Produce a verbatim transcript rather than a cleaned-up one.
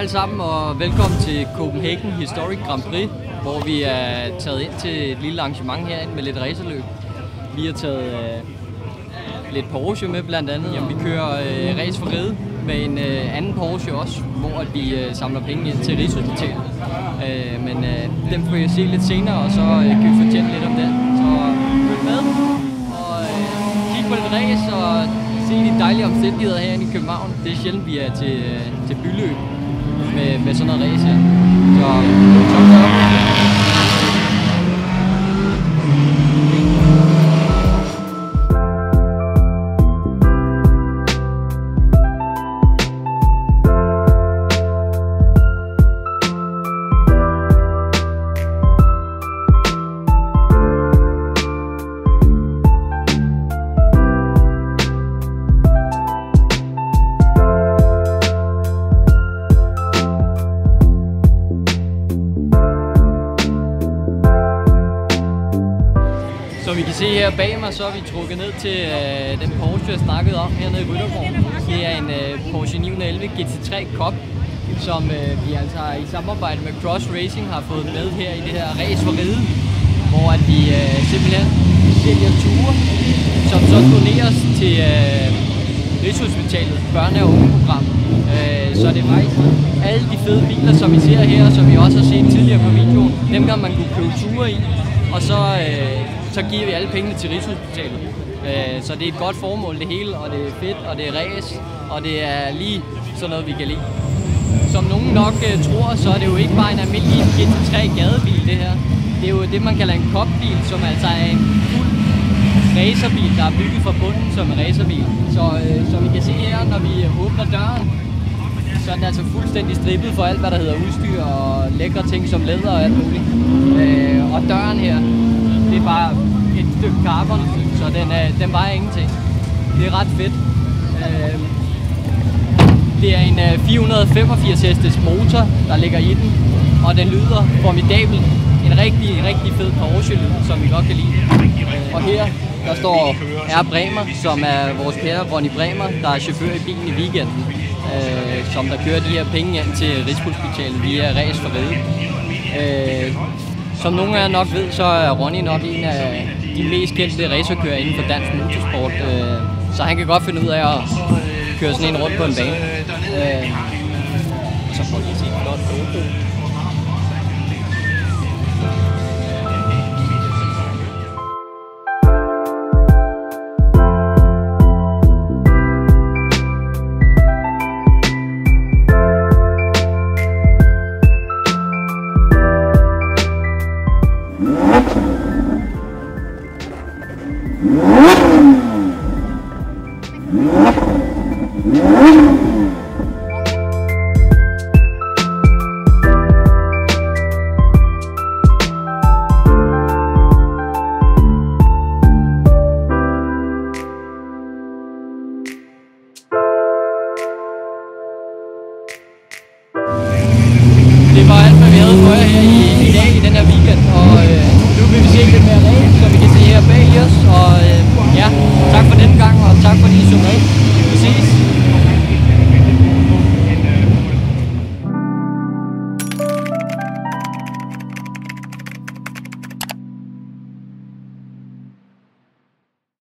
alle sammen, og velkommen til Copenhagen Historic Grand Prix, hvor vi er taget ind til et lille arrangement herinde med lidt racerløb. Vi har taget øh, lidt Porsche med blandt andet. Jamen, vi kører øh, race for ride med en øh, anden Porsche også, hvor at vi øh, samler penge ind til Rigshospitalet. Øh, men øh, dem får jeg se lidt senere, og så øh, kan vi fortælle lidt om det. Så følg med og øh, kig på lidt race og se de dejlige omstændigheder herinde i København. Det er sjældent, vi er til, øh, til byløb med, med sådan noget race her. Så thumbs up. Som I kan se her bag mig, så er vi trukket ned til øh, den Porsche, jeg snakkede om hernede i Ryttergården. Det er en øh, Porsche ni elleve G T tre Cup, som øh, vi altså i samarbejde med Cross Racing har fået med her i det her race for ride, hvor at vi øh, simpelthen sælger ture, som så doneres til øh, Rigshospitalet børne- og ungeprogram. Øh, så det er faktisk alle de fede biler, som I ser her, som I også har set tidligere på videoen, dem kan man kunne købe ture i, og så øh, så giver vi alle pengene til Rigshospitalet. Øh, så det er et godt formål det hele, og det er fedt, og det er race, og det er lige sådan noget, vi kan lide. Som nogen nok øh, tror, så er det jo ikke bare en almindelig G T tre gadebil det her. Det er jo det, man kalder en cupbil, som altså er en fuld racerbil, der er bygget fra bunden som en racerbil. Så øh, som I kan se her, når vi åbner døren, så er den altså fuldstændig strippet for alt, hvad der hedder udstyr og lækre ting som læder og alt muligt. Øh, og døren her, det er bare et stykke carbon, så den, er, den vejer ingenting. Det er ret fedt. Øh, det er en øh, fire hundrede femogfirs hestes motor, der ligger i den, og den lyder formidabelt. En rigtig, rigtig fed Porsche-lyd, som vi godt kan lide. Øh, og her, der står R. Bremer, som er vores kære Ronny Bremer, der er chauffør i bilen i weekenden, øh, som der kører de her penge ind til Rigshospitalet via race for ride. Øh, Som nogle af jer nok ved, så er Ronny nok en af de mest kendte racerkører inden for dansk motorsport. Så han kan godt finde ud af at køre sådan en rundt på en bane. Så får I se et flot logo. Det var alt, hvad vi havde for jer her i, i dag i den her weekend, og øh, nu vil vi se lidt mere race, som vi kan se her bag os, og øh, ja, tak for denne gang, og tak fordi I så med. Vi ses.